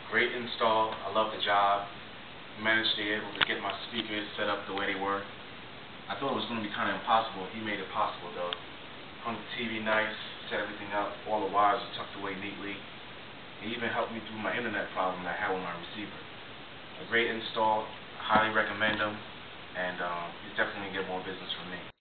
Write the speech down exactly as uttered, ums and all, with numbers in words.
Great install. I love the job. Managed to be able to get my speakers set up the way they were. I thought it was going to be kind of impossible. He made it possible though. Hung the T V nice, set everything up. All the wires are tucked away neatly. He even helped me through my internet problem that I had with my receiver. A great install. I highly recommend him, and um, he's definitely going to get more business from me.